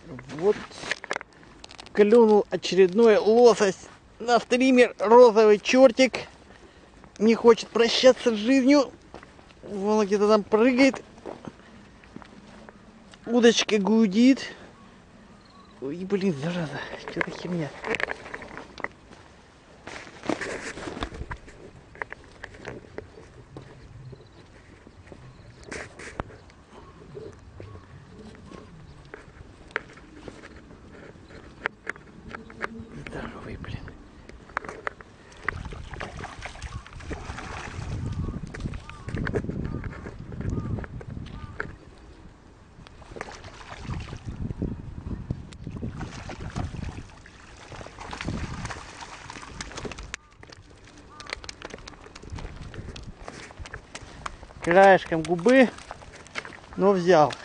Вот клюнул очередной лосось на стример. Розовый чертик не хочет прощаться с жизнью. Вон где-то там прыгает. Удочка гудит. Ой, блин, зараза, что за херня. Здоровый, блин. Краешком губы, но взял.